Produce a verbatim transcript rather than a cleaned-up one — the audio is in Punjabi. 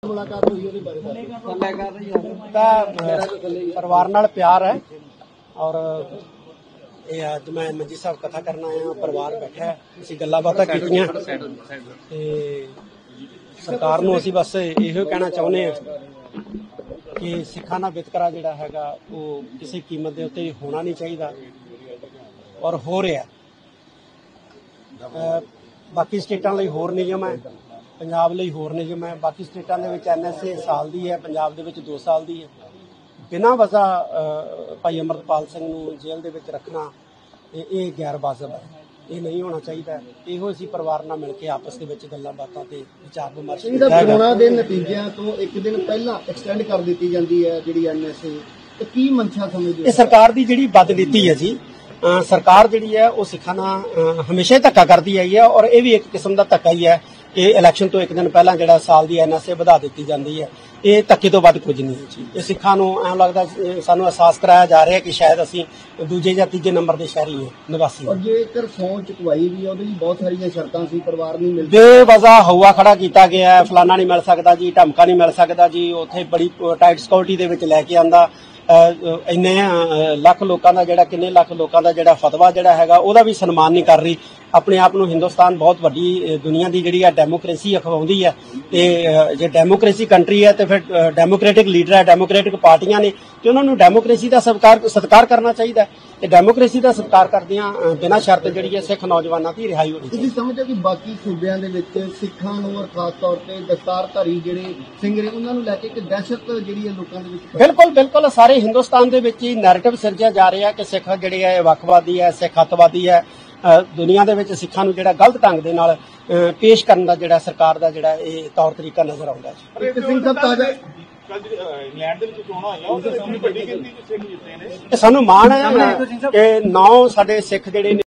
मुलाकात हुई ਉਹਦੇ ਬਾਰੇ परिवार नाल प्यार है और ਇਹ ਅੱਜ ਮੈਂ ਮੰਜੀ ਸਾਹਿਬ कथा करना आया परिवार बैठा है ਅਸੀਂ ਗੱਲਾਂ ਬਾਤਾਂ ਕੀਤੀਆਂ ਤੇ सरकार ਨੂੰ ਅਸੀਂ बस ਇਹੋ कहना चाਹੁੰਦੇ ਹਾਂ कि सिखां दा वितकरा जिहड़ा हैगा वो किसी कीमत के उत्ते होना नहीं चाहिए और हो रहा बाकी स्टेटां लई होर नियम है पंजाब लई होर नियम है बाकी स्टेटां दे विच एन एस ए साल दी है पंजाब दे विच दो साल दी है बिना वजह भाई अमृतपाल सिंह नूं जेल दे विच रखना ये गैर वाजिब है ये नहीं होना चाहिए ਇਹੋ ਅਸੀਂ ਪਰਿਵਾਰ ਨਾਲ ਮਿਲ ਕੇ ਆਪਸ ਦੇ ਵਿੱਚ ਗੱਲਾਂ ਬਾਤਾਂ ਤੇ ਵਿਚਾਰ ਵਿਮਰਸ਼ ਇਹਦਾ ਚੋਣਾਂ ਦੇ ਨਤੀਜਿਆਂ ਤੋਂ ਇੱਕ ਦਿਨ ਪਹਿਲਾਂ ਐਕਸਟੈਂਡ ਕਰ ਦਿੱਤੀ ਜਾਂਦੀ ਹੈ ਜਿਹੜੀ ਐਨ ਐਸ ਏ ਤੇ ਕੀ ਮਨਸ਼ਾ ਸਮਝਦੇ ਹੋ ਇਹ ਸਰਕਾਰ ਦੀ ਜਿਹੜੀ ਬਦਨੀਤੀ ਹੈ ਜੀ ਸਰਕਾਰ ਜਿਹੜੀ ਹੈ ਉਹ ਸਿੱਖਾਂ ਨਾਲ ਹਮੇਸ਼ਾ ਹੀ ਧੱਕਾ ਕਰਦੀ ਆਈ ਹੈ ਔਰ ਇਹ ਵੀ ਇੱਕ ਕਿਸਮ ਦਾ ਧੱਕਾ ਹੀ ਹੈ ਕਿ ਇਲੈਕਸ਼ਨ ਤੋਂ ਇੱਕ ਦਿਨ ਪਹਿਲਾਂ ਜਿਹੜਾ ਸਾਲ ਦੀ ਐਨ ਐਸ ਏ ਵਧਾ ਦਿੱਤੀ ਜਾਂਦੀ ਹੈ ਇਹ ਧੱਕੇ ਤੋਂ ਵੱਧ ਕੁਝ ਨਹੀਂ ਹੈ ਜੀ ਇਹ ਸਿੱਖਾਂ ਨੂੰ ਐਂ ਲੱਗਦਾ ਸਾਨੂੰ ਅਹਿਸਾਸ ਕਰਾਇਆ ਜਾ ਰਿਹਾ ਕਿ ਸ਼ਾਇਦ ਅਸੀਂ ਦੂਜੇ ਜਾਂ ਤੀਜੇ ਨੰਬਰ ਦੇ ਸ਼ਹਿਰੀ ਹਾਂ ਨਿਵਾਸੀ ਔਰ ਜੇਕਰ ਸਹੁੰ ਚੁਕਵਾਈ ਵੀ ਉਹਦੇ ਲਈ ਬਹੁਤ ਸਾਰੀਆਂ ਸ਼ਰਤਾਂ ਸੀ ਪਰਿਵਾਰ ਨਹੀਂ ਮਿਲਦੀ ਬੇਵਜ੍ਹਾ ਹਊਆ ਖੜਾ ਕੀਤਾ ਗਿਆ ਹੈ ਫਲਾਨਾ ਨਹੀਂ ਮਿਲ ਸਕਦਾ ਜੀ ਧਮਕਾ ਨਹੀਂ ਮਿਲ ਸਕਦਾ ਜੀ ਉੱਥੇ ਬੜੀ ਟਾਈਟ ਸਿਕਿਉਰਿਟੀ ਦੇ ਵਿੱਚ ਲੈ ਕੇ ਆਂਦਾ ਇੰਨੇ ਲੱਖ ਲੋਕਾਂ ਦਾ ਜਿਹੜਾ ਕਿੰਨੇ ਲੱਖ ਲੋਕਾਂ ਦਾ ਜਿਹੜਾ ਫਤਵਾ ਜਿਹੜਾ ਹੈਗਾ ਉਹਦਾ ਵੀ ਸਨਮਾਨ ਨਹੀਂ ਕਰ ਰਹੀ ਆਪਣੇ ਆਪ ਨੂੰ ਹਿੰਦੁਸਤਾਨ ਬਹੁਤ ਵੱਡੀ ਦੁਨੀਆ ਦੀ ਜਿਹੜੀ ਆ ਡੈਮੋਕ੍ਰੇਸੀ ਅਖਵਾਉਂਦੀ ਹੈ ਤੇ ਜੇ ਡੈਮੋਕ੍ਰੇਸੀ ਕੰਟਰੀ ਹੈ ਤੇ ਫਿਰ ਡੈਮੋਕ੍ਰੈਟਿਕ ਲੀਡਰ ਹੈ ਡੈਮੋਕ੍ਰੈਟਿਕ ਪਾਰਟੀਆਂ ਨੇ ਤੇ ਉਹਨਾਂ ਨੂੰ ਡੈਮੋਕ੍ਰੇਸੀ ਦਾ ਸਤਿਕਾਰ ਸਤਿਕਾਰ ਕਰਨਾ ਚਾਹੀਦਾ ਤੇ ਡੈਮੋਕ੍ਰੇਸੀ ਦਾ ਸਤਿਕਾਰ ਕਰਦਿਆਂ ਬਿਨਾਂ ਸ਼ਰਤ ਜਿਹੜੀ ਹੈ ਸਿੱਖ ਨੌਜਵਾਨਾਂ ਦੀ ਰਿਹਾਈ ਹੋਣੀ ਤੁਸੀਂ ਸਮਝਦੇ ਕਿ ਬਾਕੀ ਸੂਬਿਆਂ ਦੇ ਵਿੱਚ ਸਿੱਖਾਂ ਨੂੰ ਔਰ ਖਾਸ ਤੌਰ ਤੇ ਦਸਤਾਰਧਾਰੀ ਜਿਹੜੇ ਸਿੰਘ ਨੇ ਉਹਨਾਂ ਨੂੰ ਲੈ ਕੇ ਇੱਕ ਦਹਿਸ਼ਤ ਜਿਹੜੀ ਹੈ ਲੋਕਾਂ ਦੇ ਵਿੱਚ ਬਿਲਕੁਲ ਬਿਲਕੁਲ ਸਾਰੇ ਹਿੰਦੁਸਤਾਨ ਦੇ ਵਿੱਚ ਹੀ ਨੈਰੇਟਿਵ ਸਿਰਜਿਆ ਜਾ ਰਿਹਾ ਕਿ ਸਿੱਖ ਜਿਹੜੇ ਹੈ ਵੱਖਵਾਦੀ ਹੈ ਸਿੱਖ ਅੱਤਵਾਦੀ ਹੈ ਦੁਨੀਆ ਦੇ ਵਿੱਚ ਸਿੱਖਾਂ ਨੂੰ ਜਿਹੜਾ ਗਲਤ ਢੰਗ ਦੇ ਨਾਲ ਪੇਸ਼ ਕਰਨ ਦਾ ਜਿਹੜਾ ਸਰਕਾਰ ਦਾ ਜਿਹੜਾ ਇਹ ਤੌਰ ਤਰੀਕਾ ਨਜ਼ਰ ਆਉਂਦਾ ਹੈ ਸਿੰਘ ਸਾਹਿਬ ਤਾਜ਼ਾ ਇੰਗਲੈਂਡ ਦੇ ਵਿੱਚ ਚੋਣਾਂ ਹੋਈਆਂ ਉਹਦੇ ਸਾਹਮਣੇ ਵੱਡੀ ਗਿਣਤੀ ਵਿੱਚ ਸਿੱਖ ਜਿੱਤੇ ਨੇ ਸਾਨੂੰ ਮਾਣ ਹੈ ਕਿ ਨੌ ਸਾਡੇ ਸਿੱਖ ਜਿਹੜੇ ਨੇ